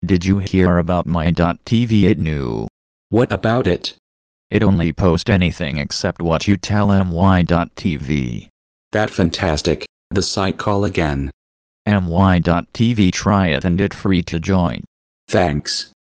Did you hear about my.tv? It new. What about it? It only post anything except what you tell my.tv. That fantastic. The site call again. my.tv, try it and it free to join. Thanks.